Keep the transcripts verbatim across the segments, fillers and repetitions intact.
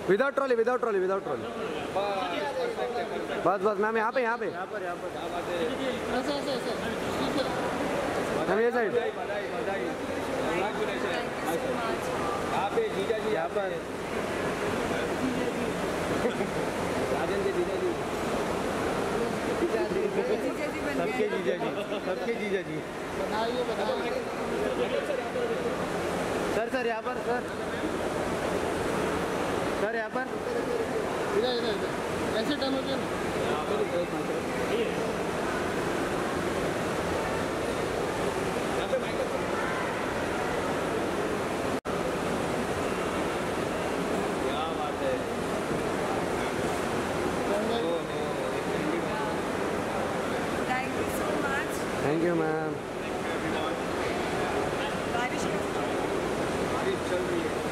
Without trolley without trolley without trolley बस बस ma'am यहाँ पे यहाँ पे यहाँ पर यहाँ पर मैम ये साइड यहाँ पे जीजा जी यहाँ पर राजन के जीजा जी सबके जीजा जी सबके जीजा जी बनाइए बनाइए सर सर यहाँ पर सर सर यहाँ पर इधर इधर इधर ऐसे टाइम हो गया ना क्या बात है Thank you so much. Thank you ma'am बारिश बारिश चल रही है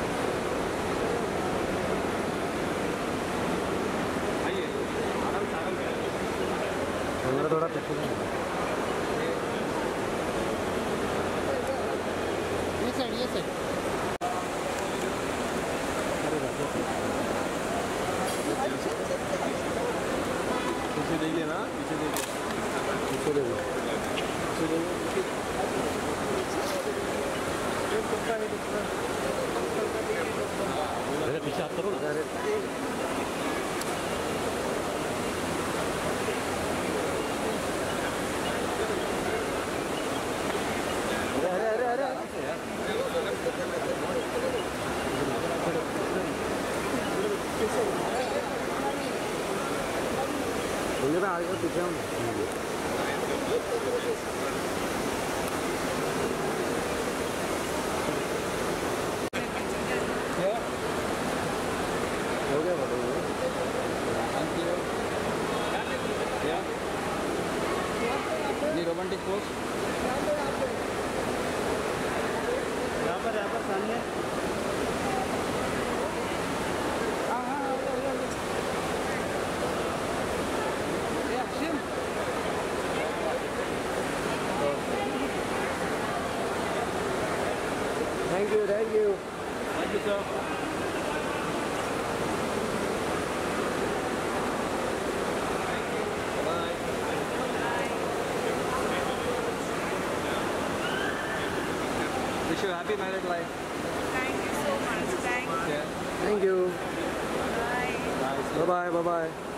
आइए आराम से आराम से मेरा थोड़ा पीछे ये साइड ये साइड पीछे देखिए ना पीछे देखिए पीछे देखो मेरे पीछे हाथ करो ना अरे अरे अरे अरे मुझे मैं आगे पीछे हूँ हो गया बताइए ये रोमांटिक पोज यहाँ पर यहाँ पर सामने thank you thank you thank you sir Wish you a happy married life. Thank you so much. Thank you. Yeah. Thank you Bye. Bye. Bye bye bye bye